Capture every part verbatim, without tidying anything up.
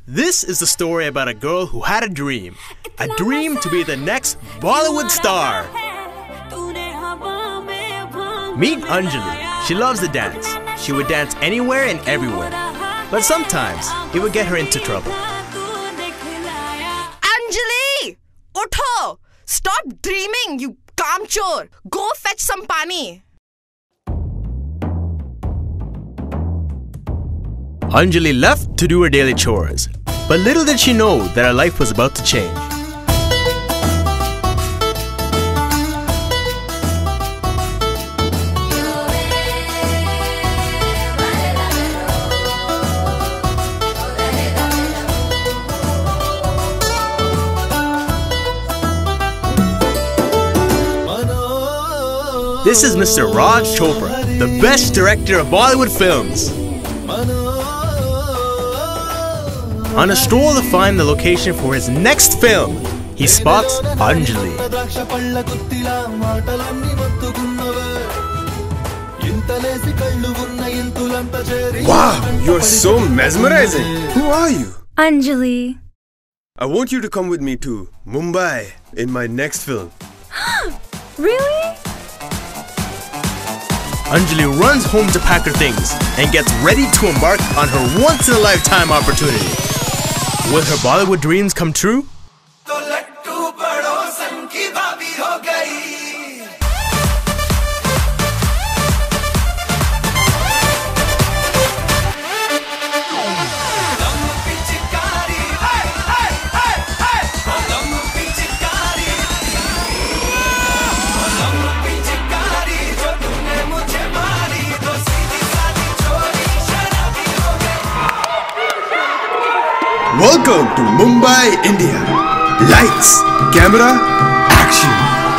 This is the story about a girl who had a dream. A dream to be the next Bollywood star. Meet Anjali. She loves to dance. She would dance anywhere and everywhere. But sometimes it would get her into trouble. Anjali! Utho! Stop dreaming, you kamchor! Go fetch some pani! Anjali left to do her daily chores. But little did she know that her life was about to change. This is Mister Raj Chopra, the best director of Bollywood films. On a stroll to find the location for his next film, he spots Anjali. Wow, you're so mesmerizing. Who are you? Anjali. I want you to come with me to Mumbai in my next film. Really? Anjali runs home to pack her things and gets ready to embark on her once-in-a-lifetime opportunity. Will her Bollywood dreams come true? Welcome to Mumbai, India. Lights, camera, action.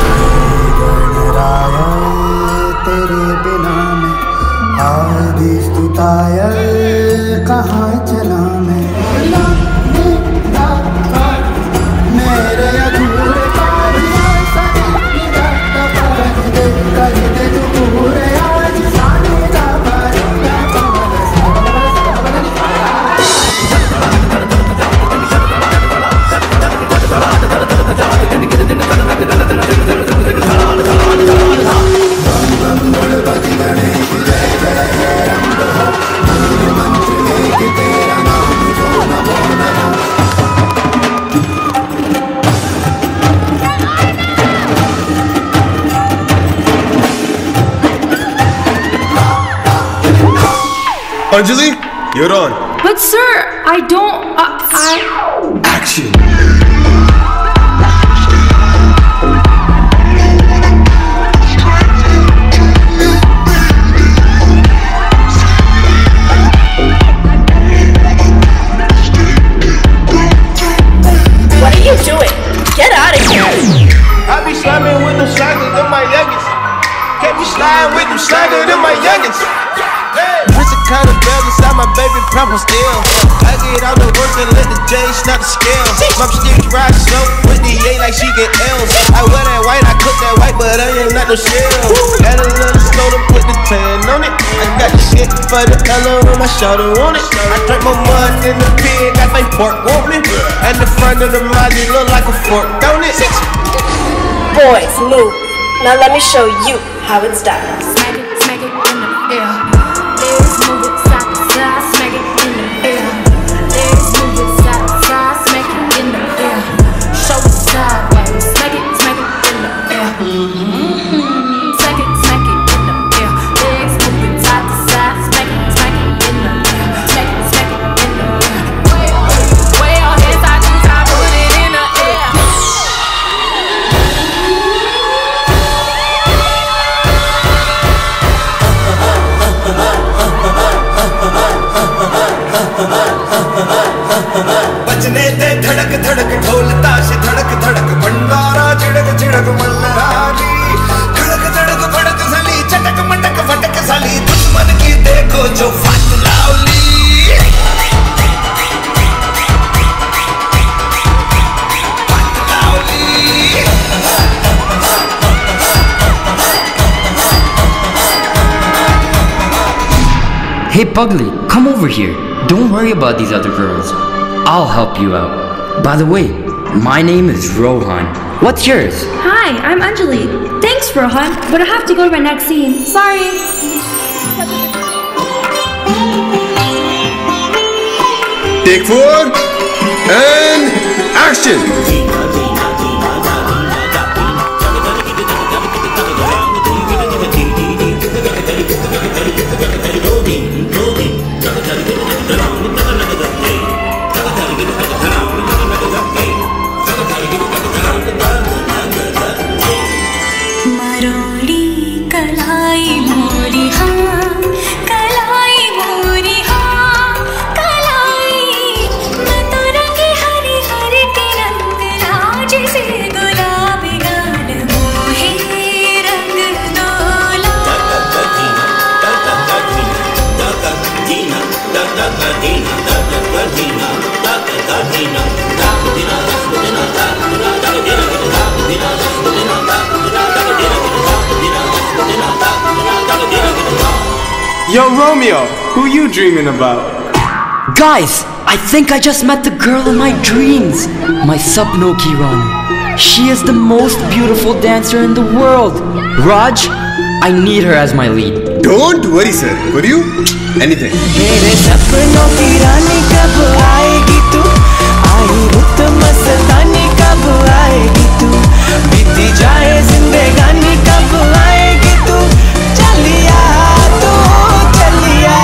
Anjali, you're on. But sir, I don't... Uh, I... Action! What are you doing? Get out of here! I be slamming with them slackers in my youngins. Can't be sliding with them slackers in my youngins. Prison kind of bell inside my baby proper still. I get out the work and let the J snap the scale. Mom still ride slow with the A like she get L's. I wear that white, I cook that white, but I ain't not no shell. Add a little slow to put the tan on it. I got the shit for the color on my shoulder on it. I drink my mud in the pig, got my pork on me. And the front of the Molly look like a fork, don't it? Boys, move. Now let me show you how it's done. Smack it, smack it in the air. Legs move it side to side, smack it in the air. Legs move it side to side, smack it in the air. Show it sideways, smack it, smack it in the air. Mm-hmm. Smack it, smack it in the air. Legs move it side to side, smack it, smack it in the air. Smack it, smack it in the air. Way on his side, two times, put it in the air. बजने दे धड़क धड़क ढोल ताश धड़क धड़क भंडारा चिड़क चिड़क मल्हारी खड़क धड़क फड़क साली चटक मटक फटक साली दुश्मन की देखो जो फाट लावली फाट लावली Hey Pugly, come over here. Don't worry about these other girls. I'll help you out. By the way, my name is Rohan. What's yours? Hi, I'm Anjali. Thanks, Rohan, but I have to go to my next scene. Sorry. Take four and action. Yo, Romeo, who you dreaming about? Guys, I think I just met the girl in my dreams. My Sapno Ki Rani. She is the most beautiful dancer in the world. Raj, I need her as my lead. Don't worry, sir. For you, anything. मेरे सपनों की रानी कब आएगी तू? आई रुत मस्तानी कब आएगी तू? बीती जाए जिंदगानी कब आएगी तू? चलिया तू चलिया।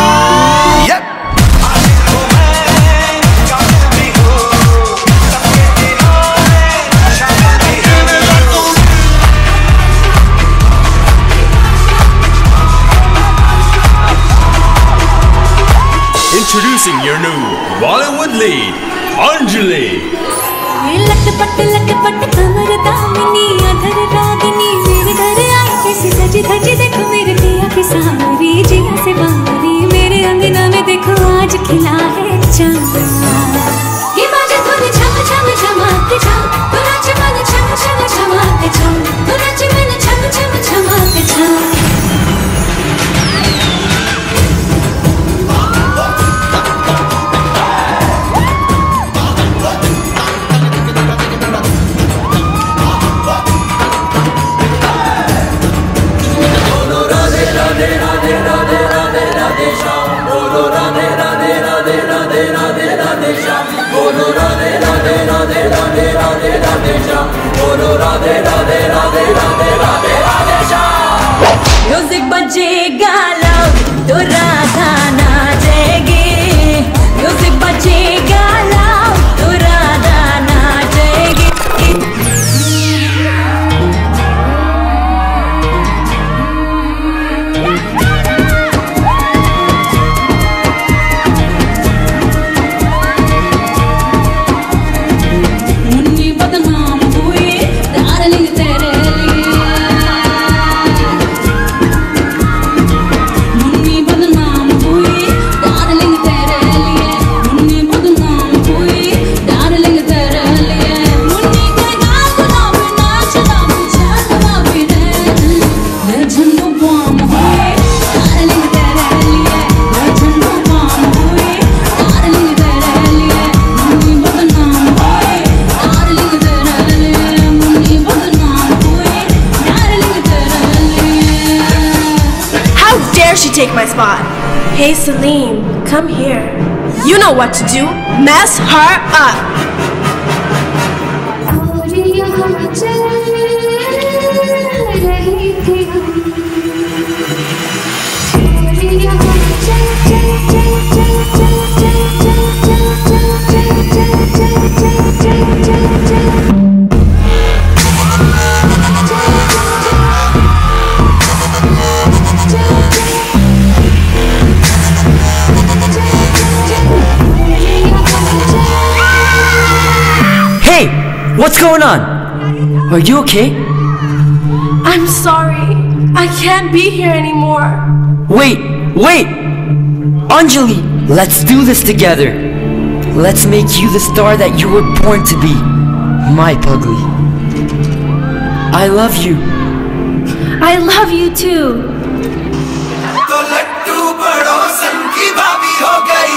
Introducing your new Bollywood lead, Anjali. लटपट लटपट कमर दामिनी अधर रागिनी मेरे घर आई कैसी सजी धजी देखो मेरे पिया की सारी जिया से बारी मेरे अंगना में देखो आज खिला है चांद ये बाजे धुन छम छम छमाते छम तू नाच मन छम छम छमाते छम तू नाच मन छम छम छमाते छम म्यूजिक बजेगा लव तो राधा नाचेगी म्यूजिक बजेगा लव तो राधा नाचेगी मुन्नी बदनाम हुई डार्लिंग तेरे लिए मुन्नी बदनाम हुई डार्लिंग तेरे लिए मुन्नी बदनाम हुई डार्लिंग तेरे लिए मुन्नी के गाल गुलाबी नाचदा चलदा भी रे मैं झंडू बम हुई डार्लिंग तेरे लिए मैं झंडू बम हुई डार्लिंग तेरे लिए मुन्नी बदनाम हुई डार्लिंग तेरे लिए मुन्नी बदनाम हुई डार्लिंग तेरे लिए How dare she take my spot? Hey Salim, come here. You know what to do. Mess her up. Hey, what's going on? Are you okay? I'm sorry. I can't be here anymore. Wait, wait! Anjali, let's do this together. Let's make you the star that you were born to be. My Pugly. I love you. I love you too. तो लट्टू पड़ोसन की भाभी हो गई